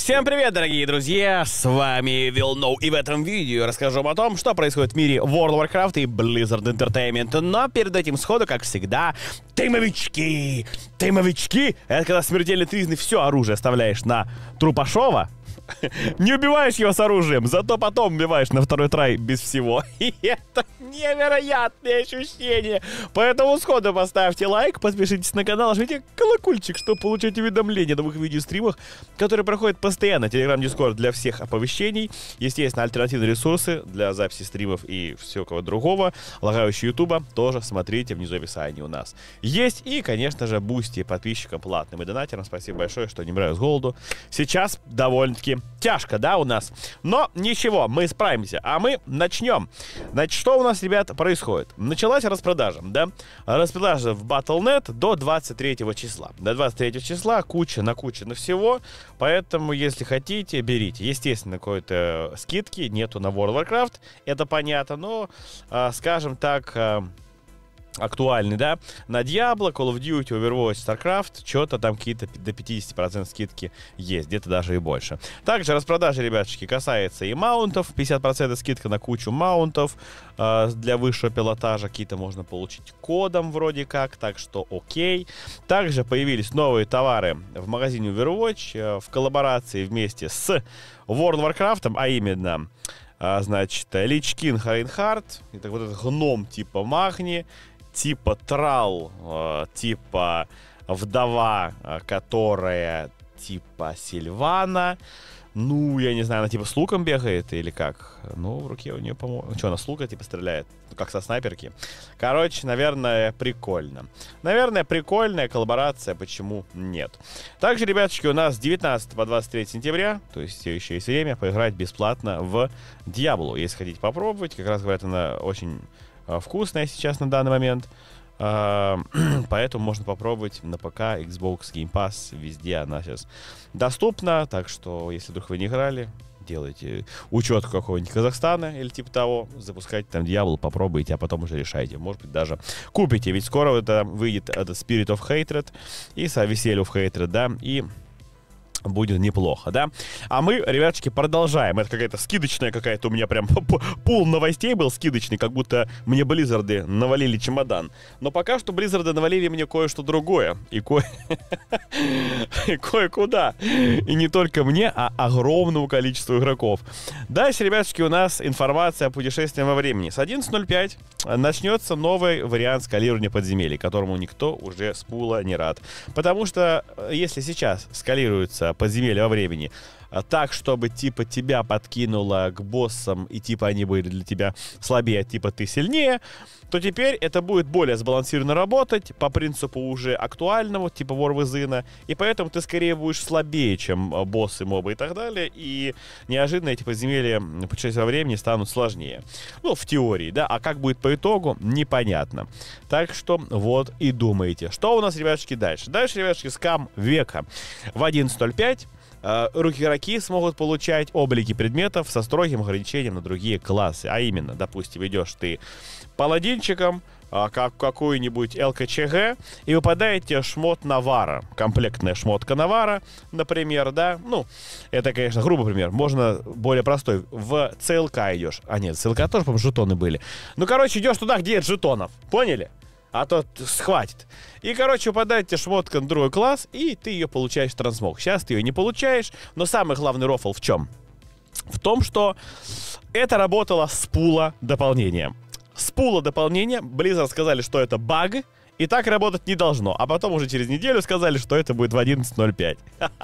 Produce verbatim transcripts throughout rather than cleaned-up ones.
Всем привет, дорогие друзья, с вами Вилноу, и в этом видео я расскажу вам о том, что происходит в мире World of Warcraft и Blizzard Entertainment. Но перед этим сходу, как всегда, тымовички, тымовички, это когда смертельный тризны все оружие оставляешь на трупашова, не убиваешь его с оружием, зато потом убиваешь на второй трай без всего. И это невероятное ощущение. Поэтому сходу поставьте лайк, подпишитесь на канал, жмите колокольчик, чтобы получать уведомления о новых видеостримах, которые проходят постоянно. Телеграм, Дискорд для всех оповещений. Естественно, альтернативные ресурсы для записи стримов и всякого другого. Лагающие ютуба тоже смотрите внизу в описании у нас. Есть и, конечно же, бусти подписчикам, платным и донатерам. Спасибо большое, что не умираю с голоду. Сейчас довольно-таки тяжко, да, у нас. Но ничего, мы справимся. А мы начнем. Значит, что у нас, ребят, происходит? Началась распродажа, да? Распродажа в батл точка нет до двадцать третьего числа. До двадцать третьего числа куча на куча на всего. Поэтому, если хотите, берите. Естественно, какой-то скидки нету на World of Warcraft. Это понятно, но, а, скажем так... А, актуальный, да, на Diablo, Call of Duty, Overwatch, StarCraft, что-то там какие-то до пятидесяти процентов скидки есть, где-то даже и больше. Также распродажи, ребятушки, касается и маунтов, пятьдесят процентов скидка на кучу маунтов э, для высшего пилотажа, какие-то можно получить кодом вроде как, так что окей. Также появились новые товары в магазине Overwatch э, в коллаборации вместе с World of Warcraft, а именно... А, значит, Лич Кинг Рейнхард, это вот этот гном типа Магни, типа Трал, э, типа вдова, э, которая типа Сильвана. Ну, я не знаю, она типа с луком бегает или как? Ну, в руке у нее, по-моему... Что, она с лука типа стреляет? Ну, как со снайперки. Короче, наверное, прикольно. Наверное, прикольная коллаборация, почему нет? Также, ребяточки, у нас с девятнадцатого по двадцать третье сентября, то есть все еще есть время, поиграть бесплатно в Diablo. Если хотите попробовать, как раз, говорят, она очень э, вкусная сейчас на данный момент. Поэтому можно попробовать на ПК, Xbox, Game Pass, везде она сейчас доступна. Так что, если вдруг вы не играли, делайте учет какого-нибудь Казахстана или типа того, запускайте там Diablo, попробуйте, а потом уже решайте. Может быть, даже купите, ведь скоро это выйдет это Spirit of Hatred и Веселье of Hatred, да, и... будет неплохо, да? А мы, ребяточки, продолжаем. Это какая-то скидочная какая-то у меня прям пул новостей был скидочный, как будто мне Близзарды навалили чемодан. Но пока что Близзарды навалили мне кое-что другое. И кое... кое-куда. И не только мне, а огромному количеству игроков. Дальше, ребяточки, у нас информация о путешествии во времени. С одиннадцатого ноль пятого начнется новый вариант скалирования подземелий, которому никто уже с пула не рад. Потому что, если сейчас скалируется подземелья во времени так, чтобы типа тебя подкинуло к боссам и типа они были для тебя слабее, типа ты сильнее, то теперь это будет более сбалансированно работать по принципу уже актуального, типа War Within, и поэтому ты скорее будешь слабее, чем боссы, мобы и так далее, и неожиданно эти подземелья путешествия во времени станут сложнее. Ну, в теории, да, а как будет по итогу, непонятно. Так что вот и думайте. Что у нас, ребятушки, дальше? Дальше, ребятушки, скам века. В одиннадцатого ноль пятого игроки смогут получать облики предметов со строгим ограничением на другие классы. А именно, допустим, идешь ты паладинчиком, как какую-нибудь ЛКЧГ, и выпадает тебе шмот Навара, комплектная шмотка Навара, например, да, ну, это, конечно, грубый пример, можно более простой, в ЦЛК идешь, а нет, ЦЛК тоже, по-моему, жетоны были, ну, короче, идешь туда, где нет жетонов, поняли? А то схватит. И, короче, выпадает тебе шмотка на другой класс, и ты ее получаешь в трансмог. Сейчас ты ее не получаешь, но самый главный рофл в чем? В том, что это работало с пула дополнения. С пула дополнения Blizzard сказали, что это баг, и так работать не должно. А потом уже через неделю сказали, что это будет в одиннадцатого ноль пятого.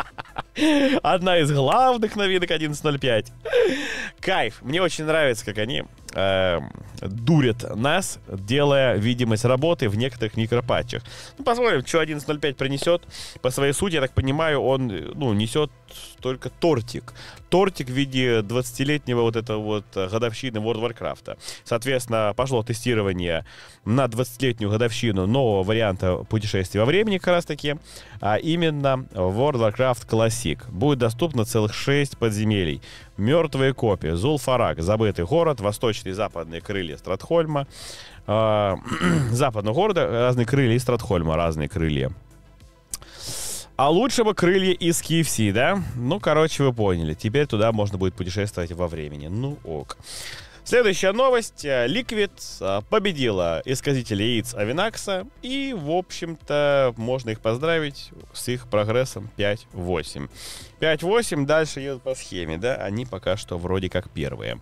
Одна из главных новинок одиннадцатого ноль пятого. Кайф. Мне очень нравится, как они э, дурят нас, делая видимость работы в некоторых микропатчах. Ну, посмотрим, что одиннадцатого ноль пятого принесет. По своей сути, я так понимаю, он ну, несет только тортик. Тортик в виде двадцатилетнего вот этого вот годовщины World of Warcraft. Соответственно, пошло тестирование на двадцатилетнюю годовщину нового варианта путешествия во времени, как раз таки, а именно World of Warcraft Classic. Будет доступно целых шесть подземелий. Мертвые копии, Зулфарак, забытый город, восточные и западные крылья Стратхольма, э, западного города, разные крылья и Стратхольма, разные крылья. А лучше бы крылья из кей эф си, да? Ну, короче, вы поняли. Теперь туда можно будет путешествовать во времени. Ну, ок. Следующая новость. Liquid победила исказителя яиц Авинакса. И, в общем-то, можно их поздравить с их прогрессом пять восемь. пять восемь дальше едут по схеме, да? Они пока что вроде как первые.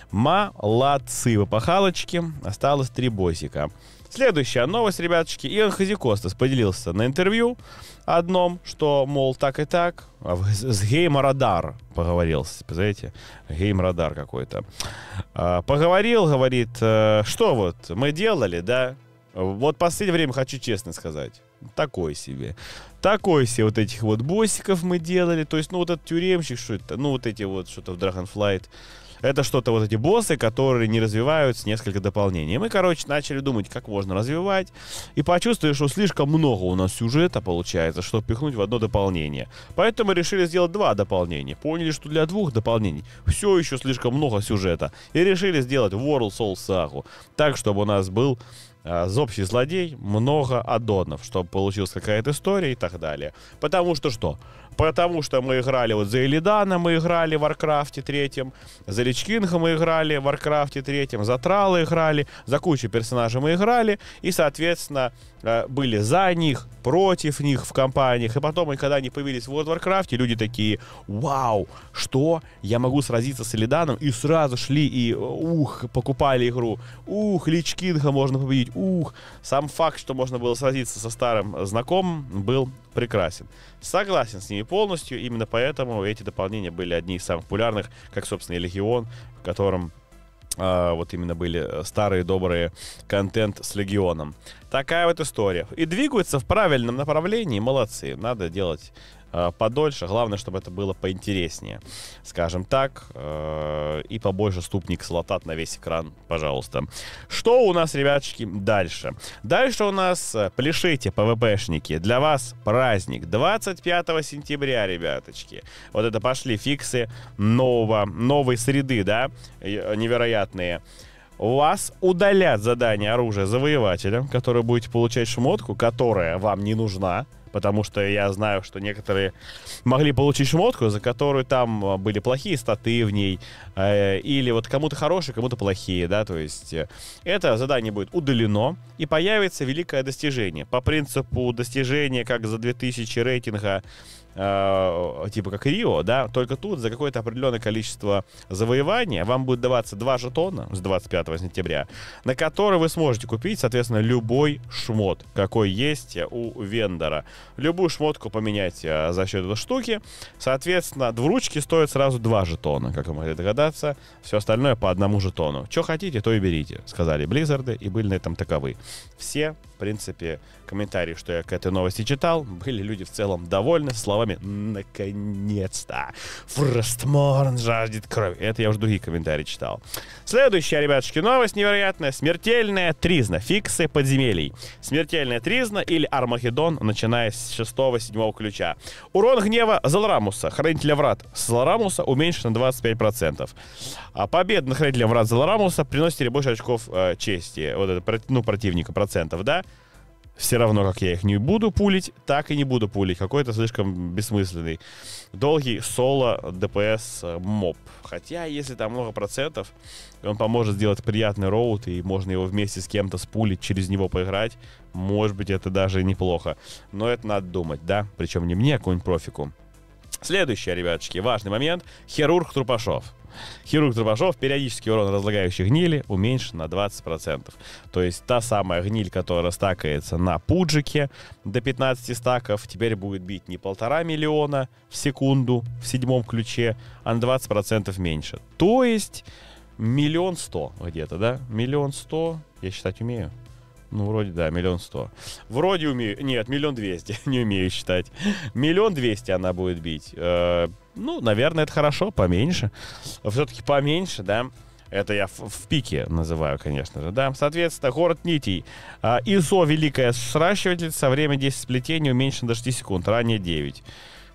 Молодцы, вы пахалочки. Осталось три боссика. Следующая новость, ребяточки. Иоанн Хазикостас поделился на интервью одном, что, мол, так и так. С Гейм-Радар поговорил. Представляете? Гейм-Радар какой-то. А, поговорил, говорит, что вот мы делали, да? Вот в последнее время, хочу честно сказать, такой себе. Такой себе вот этих вот боссиков мы делали. То есть, ну, вот этот тюремщик, что это? Ну, вот эти вот, что-то в Dragonflight. Это что-то вот эти боссы, которые не развиваются, несколько дополнений. Мы, короче, начали думать, как можно развивать. И почувствовали, что слишком много у нас сюжета получается, чтобы пихнуть в одно дополнение. Поэтому решили сделать два дополнения. Поняли, что для двух дополнений все еще слишком много сюжета. И решили сделать World Soul Saga. Так, чтобы у нас был а, общий злодей, много аддонов, чтобы получилась какая-то история и так далее. Потому что что? Потому что мы играли вот за Элидана, мы играли в Варкрафте третьем, за Лич Кинга мы играли в Варкрафте третьем, за Трала играли, за кучу персонажей мы играли, и, соответственно, были за них, против них в компаниях. И потом, когда они появились в World of Warcraft, люди такие: вау, что? Я могу сразиться с Элиданом? И сразу шли и, ух, покупали игру. Ух, Лич Кинга можно победить. Ух, сам факт, что можно было сразиться со старым знакомым, был прекрасен. Согласен с ними полностью, именно поэтому эти дополнения были одни из самых популярных, как, собственно, и Легион, в котором а, вот именно были старые добрые контент с Легионом. Такая вот история. И двигаются в правильном направлении, молодцы. Надо делать а, подольше, главное, чтобы это было поинтереснее, скажем так, а, и побольше ступник слотат на весь экран, пожалуйста. Что у нас, ребяточки, дальше? Дальше у нас пляшите, пвпшники, для вас праздник. двадцать пятого сентября, ребяточки. Вот это пошли фиксы нового, новой среды, да, невероятные. У вас удалят задание оружия завоевателя, который будете получать шмотку, которая вам не нужна. Потому что я знаю, что некоторые могли получить шмотку, за которую там были плохие статы в ней, э, или вот кому-то хорошие, кому-то плохие, да, то есть э, это задание будет удалено, и появится великое достижение. По принципу достижения, как за две тысячи рейтинга, э, типа как Рио, да, только тут за какое-то определенное количество завоевания вам будет даваться два жетона с двадцать пятого сентября, на которые вы сможете купить, соответственно, любой шмот, какой есть у вендора. Любую шмотку поменять а, за счет этой штуки. Соответственно, двуручки стоят сразу два жетона, как вы могли догадаться. Все остальное по одному жетону. Что хотите, то и берите, сказали Близзарды, и были на этом таковы. Все, в принципе, комментарии, что я к этой новости читал, были люди в целом довольны словами «наконец-то! Фростморн жаждет крови». Это я уже другие комментарии читал. Следующая, ребятушки, новость невероятная. Смертельная тризна. Фиксы подземелий. Смертельная тризна или Армагеддон, начиная с шестого-седьмого ключа. Урон гнева Заларамуса, хранителя врат Заларамуса, уменьшен на двадцать пять процентов. А победа над хранителем врат Заларамуса приносит больше очков э, чести. Вот это, ну, противника процентов, да? Все равно, как я их не буду пулить, так и не буду пулить. Какой-то слишком бессмысленный. Долгий соло ДПС моб. Хотя, если там много процентов, он поможет сделать приятный роут, и можно его вместе с кем-то спулить, через него поиграть. Может быть, это даже неплохо. Но это надо думать, да? Причем не мне, а какому-нибудь профику. Следующий, ребяточки, важный момент. Хирург Трупашов. Хирург Трупашов, периодический урон разлагающей гнили уменьшен на двадцать процентов. То есть та самая гниль, которая стакается на пуджике до пятнадцати стаков, теперь будет бить не полтора миллиона в секунду в седьмом ключе, а на двадцать процентов меньше. То есть миллион сто где-то, да? Миллион сто, я считать умею. Ну, вроде, да, миллион сто. Вроде умею. Нет, миллион двести. Не умею считать. Миллион двести она будет бить. Э, ну, наверное, это хорошо, поменьше. Все-таки поменьше, да. Это я в, в пике называю, конечно же, да. Соответственно, город нитей. Э, ИСО великая сращивательница. Время десять сплетений уменьшено до шести секунд. Ранее девять.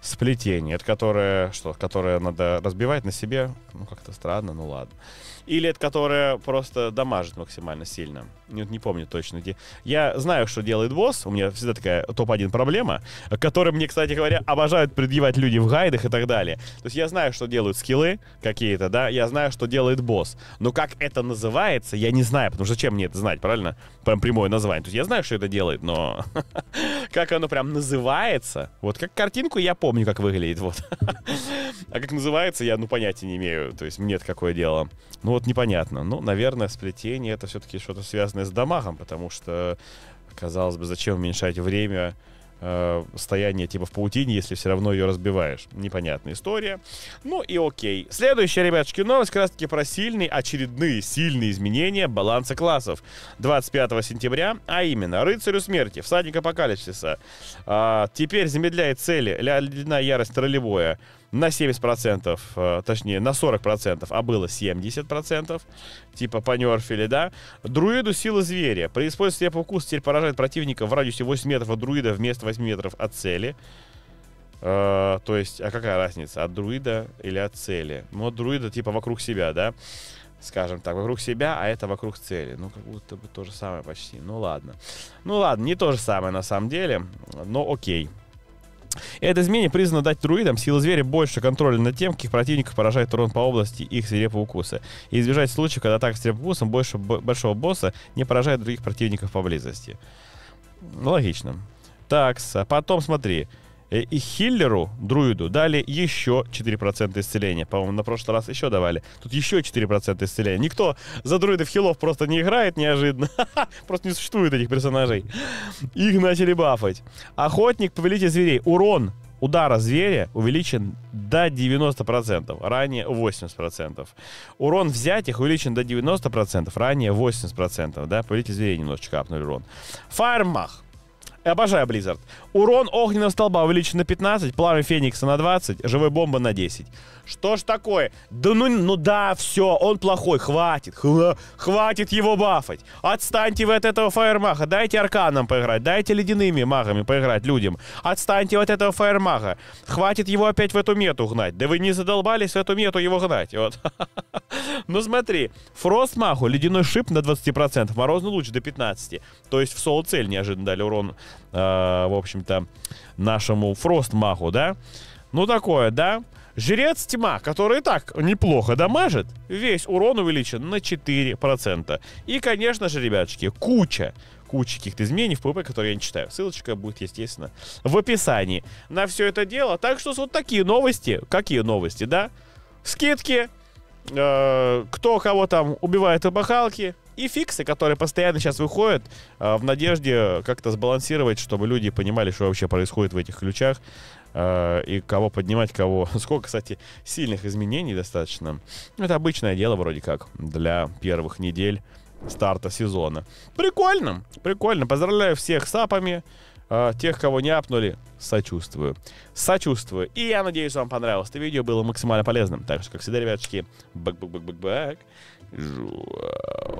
Сплетение. Это которое, что, которое надо разбивать на себе. Ну, как-то странно, ну ладно. Или это которое просто дамажит максимально сильно. Не, не помню точно где. Я знаю, что делает босс. У меня всегда такая топ один проблема, которую мне, кстати говоря, обожают предъявать люди в гайдах и так далее. То есть я знаю, что делают скиллы какие-то, да, я знаю, что делает босс. Но как это называется, я не знаю, потому что зачем мне это знать, правильно? Прям прямое название. То есть я знаю, что это делает, но как оно прям называется, вот как картинку я помню, как выглядит, вот. А как называется, я, ну, понятия не имею. То есть мне-то какое дело. Ну, вот непонятно. Ну, наверное, сплетение — это все-таки что-то связанное с дамагом, потому что, казалось бы, зачем уменьшать время э, стояния типа в паутине, если все равно ее разбиваешь. Непонятная история. Ну и окей. Следующая, ребятушки, новость как раз-таки про сильные, очередные сильные изменения баланса классов. двадцать пятого сентября, а именно, Рыцарю Смерти, Всадник Апокалипсиса, э, теперь замедляет цели Ледяная Ярость Троллевое на семьдесят процентов, э, точнее, на сорок процентов, а было семьдесят процентов. Типа понерфили, да? Друиду Сила Зверя. При использовании слепого укуса теперь поражает противника в радиусе восемь метров от друида вместо восьми метров от цели. Э, то есть, а какая разница? От друида или от цели? Ну, от друида типа вокруг себя, да? Скажем так, вокруг себя, а это вокруг цели. Ну, как будто бы то же самое почти. Ну, ладно. Ну, ладно, не то же самое на самом деле, но окей. Это изменение призвано дать друидам Силы Зверя больше контроля над тем, каких противников поражает урон по области их свирепого укуса. И избежать случаев, когда атака свирепым укусом больше большого босса не поражает других противников поблизости. Логично. Так, а потом смотри. И хиллеру, друиду, дали еще четыре процента исцеления. По-моему, на прошлый раз еще давали. Тут еще четыре процента исцеления. Никто за друидов хилов просто не играет неожиданно. Просто не существует этих персонажей. Их начали бафать. Охотник, повелитель зверей. Урон удара зверя увеличен до девяноста процентов. Ранее восемьдесят процентов. Урон взятых увеличен до девяноста процентов. Ранее восемьдесят процентов. Да, повелитель зверей немножечко апнули урон. Фаермах. Обожаю Blizzard. Урон огненного столба увеличен на пятнадцать, пламя Феникса на двадцать, живой бомба на десять. Что ж такое? Да ну, ну да, все, он плохой, хватит, хва, хватит его бафать. Отстаньте вы от этого фаермаха, дайте арканом поиграть, дайте ледяными магами поиграть людям. Отстаньте от этого фаермаха, хватит его опять в эту мету гнать. Да вы не задолбались в эту мету его гнать, вот. Ну смотри, фростмаху ледяной шип на двадцать процентов, морозный луч до пятнадцати. То есть в соло-цель неожиданно дали урон, э, в общем-то, нашему фростмаху, да? Ну такое, да? Жрец Тьма, который и так неплохо дамажит, весь урон увеличен на четыре процента. И, конечно же, ребяточки, куча, куча каких-то изменений в пэ вэ пэ, которые я не читаю. Ссылочка будет, естественно, в описании на все это дело. Так что вот такие новости. Какие новости, да? Скидки, э, кто кого там убивает в пахалке. И фиксы, которые постоянно сейчас выходят, э, в надежде как-то сбалансировать, чтобы люди понимали, что вообще происходит в этих ключах. И кого поднимать, кого... Сколько, кстати, сильных изменений достаточно. Это обычное дело вроде как для первых недель старта сезона. Прикольно, прикольно. Поздравляю всех с апами. Тех, кого не апнули, сочувствую. Сочувствую. И я надеюсь, вам понравилось это видео, было максимально полезным. Так что, как всегда, ребяточки, бэк-бэк-бэк-бэк-бэк.